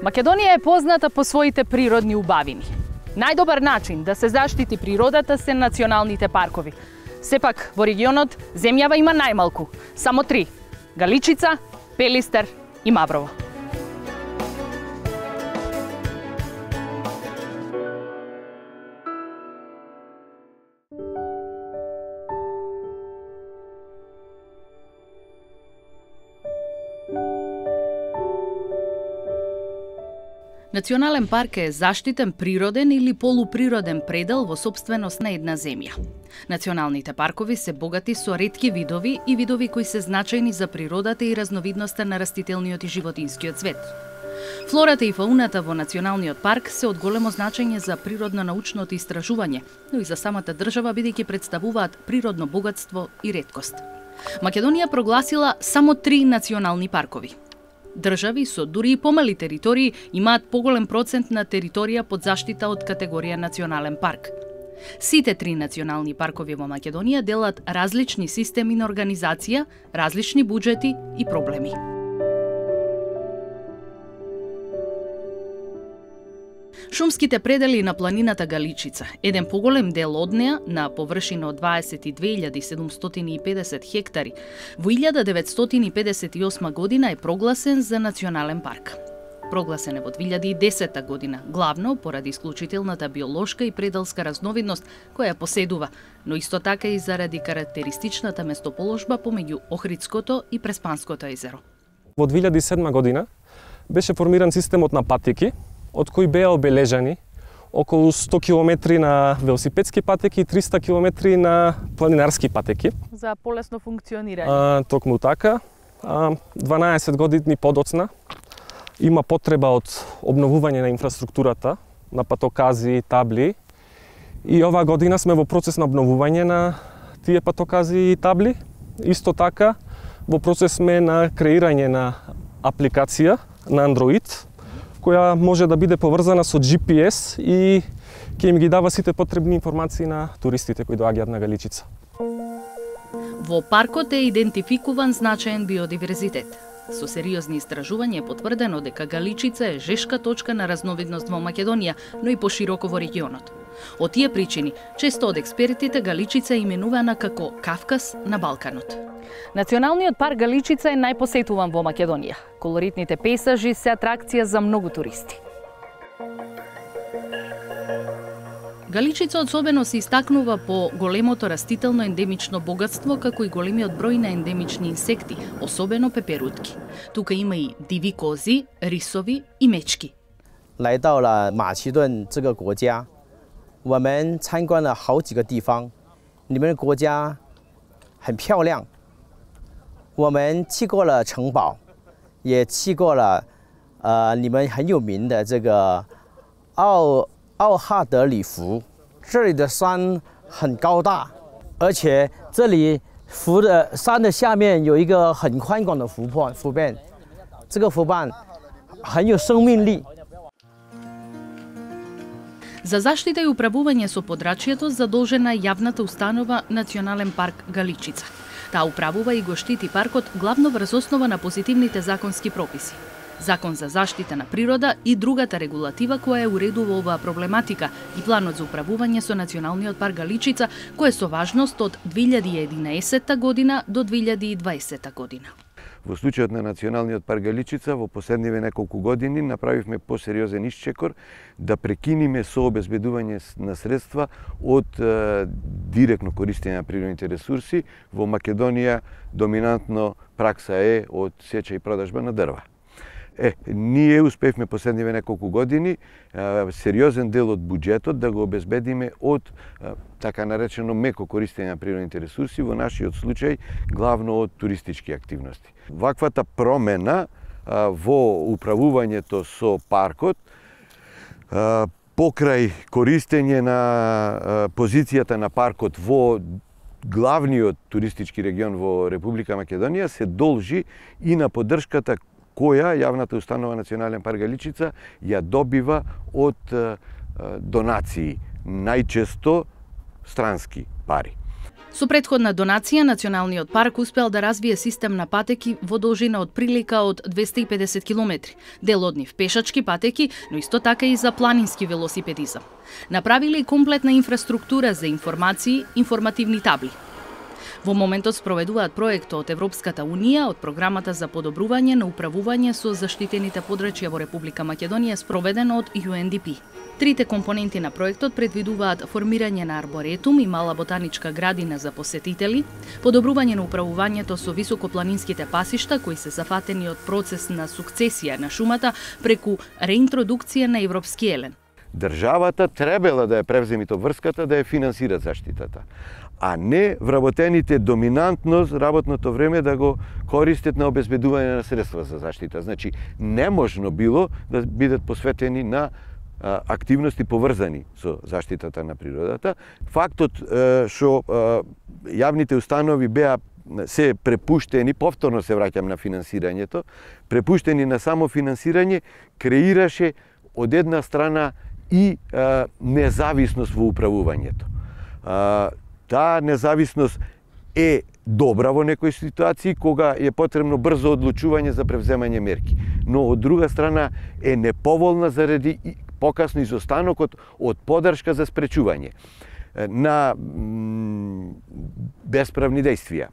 Македонија е позната по своите природни убавини. Најдобар начин да се заштити природата се националните паркови. Сепак, во регионот земјава има најмалку, само 3: Галичица, Пелистер и Маврово. Национален парк е заштитен природен или полуприроден предел во сопственост на една земја. Националните паркови се богати со ретки видови и видови кои се значајни за природата и разновидноста на растителниот и животинскиот свет. Флората и фауната во Националниот парк се од големо значење за природно-научното истражување, но и за самата држава бидејќи представуваат природно богатство и реткост. Македонија прогласила само 3 национални паркови. Држави со дури и помали територии имаат поголем процент на територија под заштита од категорија национален парк. Сите 3 национални паркови во Македонија делат различни системи на организација, различни буџети и проблеми. Шумските предели на планината Галичица, еден поголем дел од неа, на површина од 22.750 хектари, во 1958 година е прогласен за национален парк. Прогласен е во 2010 година, главно поради исклучителната биолошка и пределска разновидност која ја поседува, но исто така и заради карактеристичната местоположба помеѓу Охридското и Преспанското езеро. Во 2007 година беше формиран системот на патеки, од кои беа обележани околу 100 км на велосипедски патеки и 300 км на планинарски патеки. За полесно функционирање. Токму така. 12 години подоцна има потреба од обновување на инфраструктурата, на патокази, табли. И оваа година сме во процес на обновување на тие патокази и табли. Исто така, во процес сме на креирање на апликација на Android, која може да биде поврзана со GPS и ќе им ги дава сите потребни информации на туристите кои доаѓаат на Галичица. Во паркот е идентификуван значаен биодиверзитет. Со сериозни истражувања е потврдено дека Галичица е жешка точка на разновидност во Македонија, но и пошироко во регионот. Од тие причини, често од експертите Галичица е именувана како Кавказ на Балканот. Националниот парк Галичица е најпосетуван во Македонија. Колоритните пейзажи се атракција за многу туристи. Галичица особено се истакнува по големото растително ендемично богатство, како и големиот број на ендемични инсекти, особено пеперутки. Тука има и диви кози, рисови и мечки. 来到了马其顿这个国家，我们参观了好几个地方，你们的国家很漂亮。我们去过了城堡，也去过了你们很有名的这个奥哈德里湖。这里的山很高大，而且这里湖的山的下面有一个很宽广的湖畔，这个湖畔很有生命力。 За заштита и управување со подрачјето задолжена јавната установа Национален парк Галичица. Таа управува и го штити паркот главно врз основа на позитивните законски прописи. Закон за заштита на природа и другата регулатива која уредува оваа проблематика и планот за управување со Националниот парк Галичица, кој е со важност од 2011 година до 2020 година. Во случајот на Националниот парк Галичица, во последниве неколку години направивме посериозен исчекор да прекиниме со обезбедување на средства од директно користење на природните ресурси. Во Македонија доминантно пракса е од сеча и продажба на дрва. Ние успевме последниве неколку години сериозен дел од буџетот да го обезбедиме од така наречено меко користење на природните ресурси, во нашиот случај главно од туристички активности. Ваквата промена во управувањето со паркот покрај користење на позицијата на паркот во главниот туристички регион во Република Македонија се должи и на поддршката која јавната установа Национален парк Галичица ја добива од донации, најчесто странски пари. Со претходна донација, Националниот парк успеал да развие систем на патеки во должина од прилика од 250 километри, дел од нив пешачки патеки, но исто така и за планински велосипедизам. Направиле и комплетна инфраструктура за информации, информативни табли. Во моментот спроведуваат проект од Европската Унија од програмата за подобрување на управување со заштитените подрачја во Република Македонија, спроведено од UNDP. Трите компоненти на проектот предвидуваат формирање на арборетум и мала ботаничка градина за посетители, подобрување на управувањето со високопланинските пасишта кои се зафатени од процес на сукцесија на шумата преку реинтродукција на европски елен. Државата требала да ја превземи врската да ја финансира заштитата, а не вработените доминантно работното време да го користат на обезбедување на средства за заштита. Значи, неможно било да бидат посветени на активности поврзани со заштитата на природата. Фактот што јавните установи беа се препуштени, повторно се враќам на финансирањето, препуштени на само финансирање, креираше од една страна и независност во управувањето. Таа независност е добра во некои ситуации кога е потребно брзо одлучување за превземање мерки, но од друга страна е неповолна заради покасно изостанокот од поддршка за спречување на бесправни действија.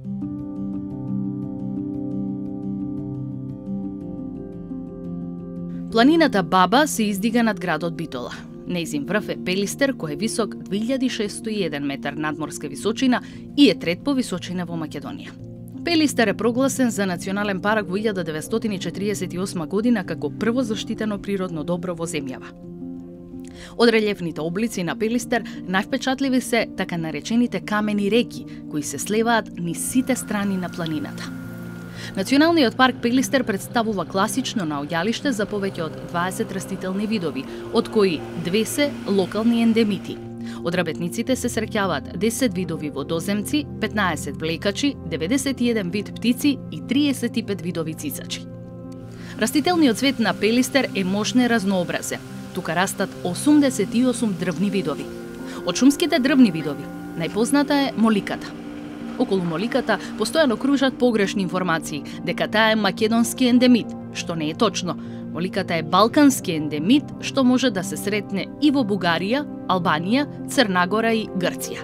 Планината Баба се издига над градот Битола. Нејзин врв е Пелистер, кој е висок 2601 метар надморска височина и е трет по височина во Македонија. Пелистер е прогласен за национален парк во 1948 година како прво заштитено природно добро во земјава. Од релјефните облици на Пелистер највпечатливи се така наречените камени реки, кои се слеваат низ сите страни на планината. Националниот парк Пелистер представува класично наоѓалиште за повеќе од 20 растителни видови, од кои 2 се локални ендемити. Од работниците се среќаваат 10 видови водоземци, 15 влекачи, 91 вид птици и 35 видови цицачи. Растителниот свет на Пелистер е мощно разнообразен. Тука растат 88 дрвни видови. Од шумските дрвни видови, најпозната е моликата. Околу моликата постојано кружат погрешни информации дека таа е македонски ендемит, што не е точно. Моликата е балкански ендемит, што може да се сретне и во Бугарија, Албанија, Црна Гора и Грција.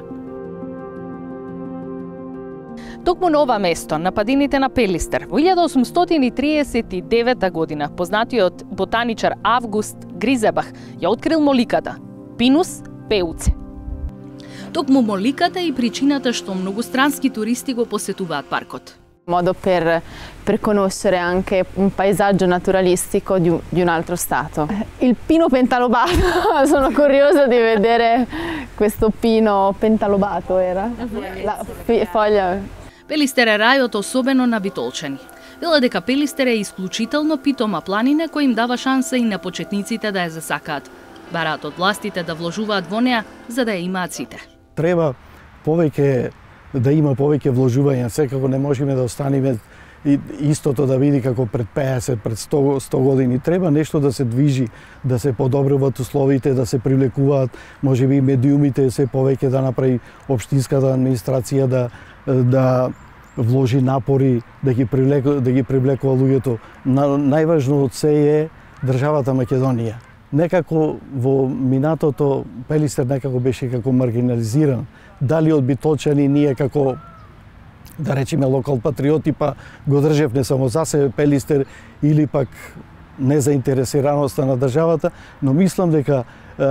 Токму на ова место, на падините на Пелистер, во 1839 година, познатиот ботаничар Август Гризебах ја открил моликата, Pinus peuce. Токму моликата е и причината што многу странски туристи го посетуваат паркот. Modo per conoscere anche un paesaggio naturalistico di un altro stato. Il pino pentalobato, sono curiosa di vedere questo pino pentalobato, era? La foglia. Пелистер е рајот особено на битолчани. Вела дека Пелистер е исклучително питома планина која им дава шанса и на почетниците да ја засакаат. Бараат од властите да вложуваат во неа за да ја имаат сите. Треба повеќе да има повеќе вложување, секако не можеме да останеме истото да види како пред 50, пред 100 години. Треба нешто да се движи, да се подобруваат условите, да се привлекуваат, можеби медиумите се повеќе да направи општинската администрација да вложи напори да ги привлекува луѓето. Најважно од се е државата Македонија. Некако во минатото Пелистер некако беше како маргинализиран. Дали од битолчани ние како, да речеме, локал патриоти, па го држевме само за себе Пелистер или пак незаинтересираноста на државата, но мислам дека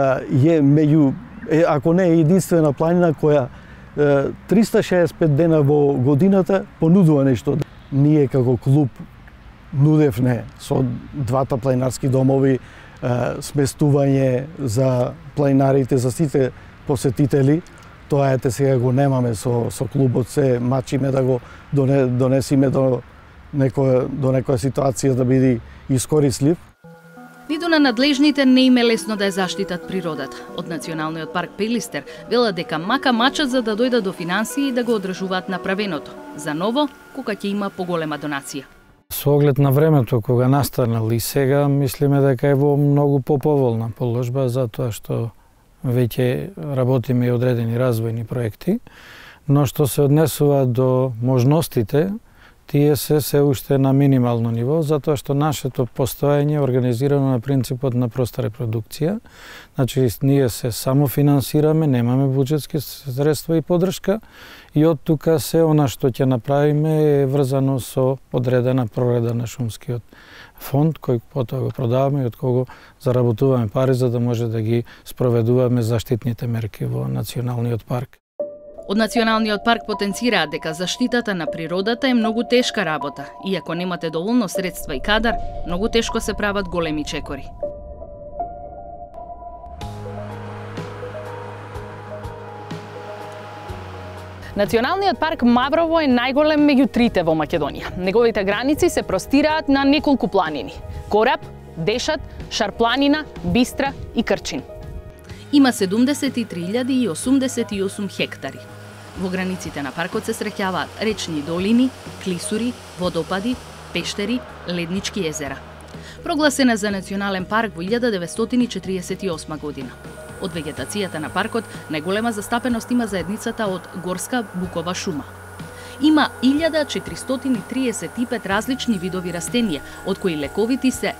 ако не е единствена планина која 365 дена во годината понудува нешто. Ние како клуб нудевне со двата планинарски домови сместување за планинарите, за сите посетители. Тоа ете сега го немаме со клубот, се мачиме да го донесиме до некоја ситуација да биде искорислив. Ниту на надлежните не им е лесно да ја заштитат природата. Од Националниот парк Пелистер вела дека мака мачат за да дојдат до финансии и да го одржуваат направеното. За ново, кога ќе има поголема донација. Со оглед на времето кога настанал и сега, мислиме дека е во многу поповолна положба, затоа што веќе работиме и одредени развојни проекти. но што се однесува до можностите, тие се уште на минимално ниво, затоа што нашето постоење е организирано на принципот на проста репродукција. Значи, ние се самофинансираме, немаме буџетски средства и поддршка, и од тука се она што ќе направиме е врзано со одредена прореда на шумскиот фонд, кој потоа го продаваме и од кого заработуваме пари за да може да ги спроведуваме заштитните мерки во Националниот парк. Од Националниот парк потенцираат дека заштитата на природата е многу тешка работа и ако немате доволно средства и кадар, многу тешко се прават големи чекори. Националниот парк Маврово е најголем меѓу трите во Македонија. Неговите граници се простираат на неколку планини: Кораб, Дешат, Шарпланина, Бистра и Крчин. Има 73.088 хектари. Во границите на паркот се среќаваат речни долини, клисури, водопади, пештери, леднички езера. Прогласена за национален парк во 1948 година. Од вегетацијата на паркот најголема застапеност има заедницата од горска букова шума. Има 1435 различни видови растенија, од кои лековити се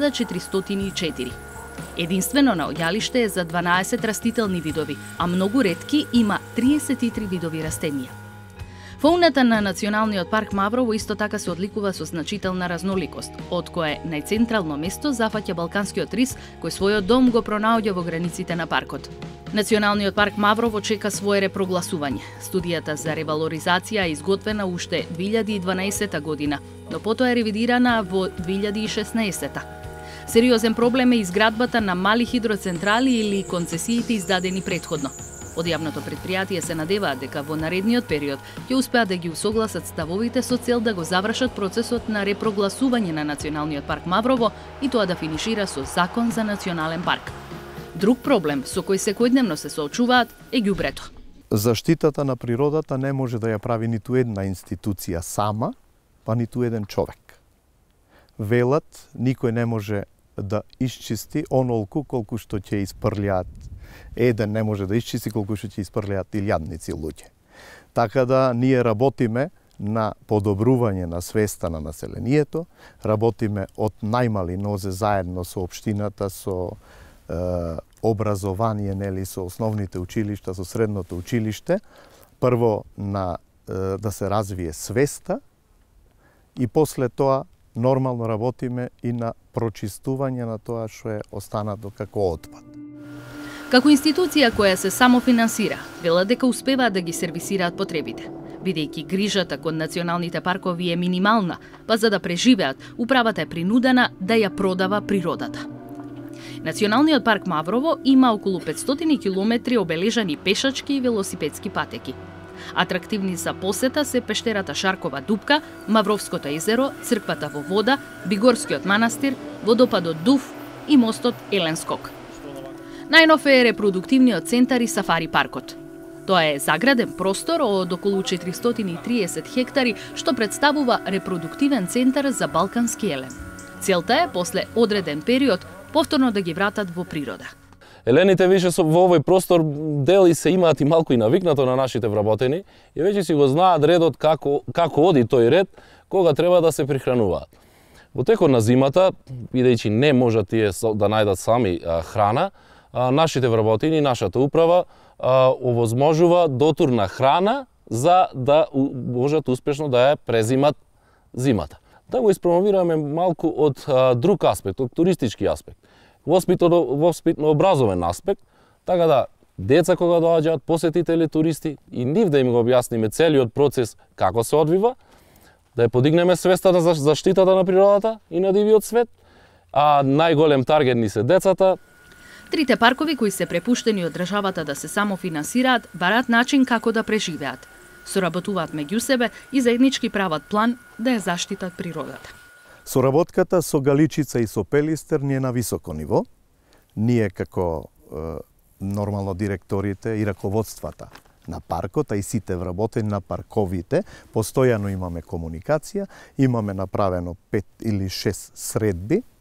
1404. Единствено наоѓалиште е за 12 растителни видови, а многу ретки има 33 видови растенија. Фауната на Националниот парк Маврово исто така се одликува со значителна разноликост, од кое најцентрално место зафаќа балканскиот рис, кој својот дом го пронаоѓа во границите на паркот. Националниот парк Маврово чека свое репрогласување. Студијата за ревалоризација е изготвена уште 2012 година, но потоа е ревидирана во 2016. Сериозен проблем е изградбата на мали хидроцентрали или концесиите издадени претходно. Од јавното предпријатие се надеваат дека во наредниот период ќе успеат да ги усогласат ставовите со цел да го завршат процесот на репрогласување на Националниот парк Маврово и тоа да финишира со закон за национален парк. Друг проблем со кој секојдневно се соочуваат е ѓубрето. Заштитата на природата не може да ја прави ниту една институција сама, па ниту еден човек. Велат, никој не може да исчисти онолку колку што ќе испрлјаат. Еден не може да исчисти колку што ќе испрлјаат илјадници луѓе. Така да ние работиме на подобрување на свеста на населението, работиме од најмали нозе заедно со општината, со образование, нели, со основните училишта, со средното училиште, прво на да се развие свеста и после тоа нормално работиме и на прочистување на тоа што е останато како отпад. Како институција која се самофинансира, велат дека успеваат да ги сервисираат потребите. Бидејќи грижата кон националните паркови е минимална, па за да преживеат, управата е принудена да ја продава природата. Националниот парк Маврово има околу 500 километри обележани пешачки и велосипедски патеки. Атрактивни за посета се пештерата Шаркова дупка, Мавровското езеро, црквата во вода, Бигорскиот манастир, водопадот Дув и мостот Елен Скок. Најнов е репродуктивниот центар и сафари паркот. Тоа е заграден простор од околу 430 хектари, што представува репродуктивен центар за балкански елен. Целта е после одреден период повторно да ги вратат во природа. Елените више во овој простор дели се имаат и малку и навикнато на нашите вработени и веќе си го знаат редот како оди тој ред кога треба да се прихрануваат. Во текот на зимата, бидејќи не можат тие да најдат сами храна, нашите вработени, нашата управа овозможува дотур на храна за да можат успешно да ја презимат зимата. Да го испромовираме малку од друг аспект, од туристички аспект. Воспитно-образовен аспект, така да деца кога доаѓаат, посетители, туристи и нив да им го објасниме целиот процес како се одвива, да ја подигнеме свеста за заштитата на природата и на дивиот свет, а најголем таргет ни се децата. Трите паркови кои се препуштени од државата да се самофинансираат, бараат начин како да преживеат. Соработуваат меѓу себе и заеднички прават план да ја заштитат природата. Соработката со Галичица и со Пелистер не е на високо ниво. Ние како нормално директорите и раководствата на паркот, а и сите вработени на парковите, постојано имаме комуникација, имаме направено 5 или 6 средби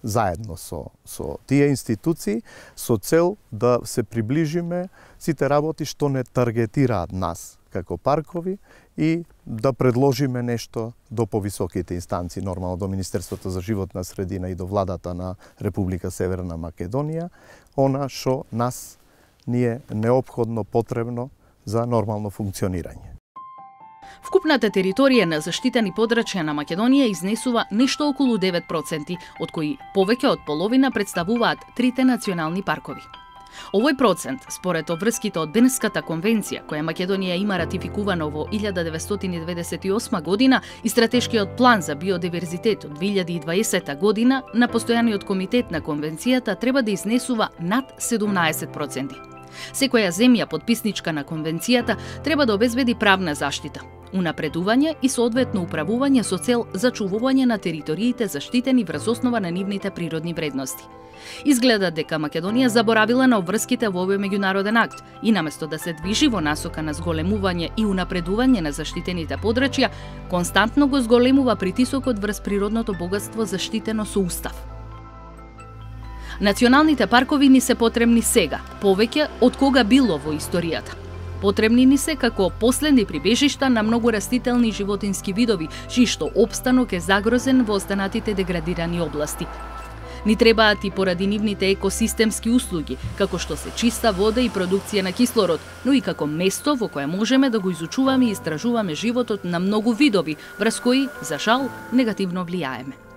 заедно со тие институции со цел да се приближиме сите работи што не таргетираат нас како паркови и да предложиме нешто до повисоките инстанции, нормално до Министерството за животна средина и до владата на Република Северна Македонија, она што нас ни е неопходно потребно за нормално функционирање. Вкупната територија на заштитени подрачја на Македонија изнесува нешто околу 9%, од кои повеќе од половина представуваат трите национални паркови. Овој процент, според обврските од Бенската конвенција, која Македонија има ратификувано во 1998 година и стратешкиот план за биодиверзитет од 2020 година на постојаниот комитет на конвенцијата треба да изнесува над 17%. Секоја земја подписничка на конвенцијата треба да обезбеди правна заштита, унапредување и соодветно управување со цел зачувување на териториите заштитени врз основа на нивните природни вредности. Изгледа дека Македонија заборавила на обврските во овој меѓународен акт и наместо да се движи во насока на зголемување и унапредување на заштитените подрачја, константно го зголемува притисокот врз природното богатство заштитено со устав. Националните паркови ни се потребни сега, повеќе од кога било во историјата. Потребни ни се како последни прибежишта на многу растителни и животински видови, чиј што опстанок е загрозен во останатите деградирани области. Ни требаат и поради нивните екосистемски услуги, како што се чиста вода и продукција на кислород, но и како место во кое можеме да го изучуваме и истражуваме животот на многу видови, врз кои, за жал, негативно влијаеме.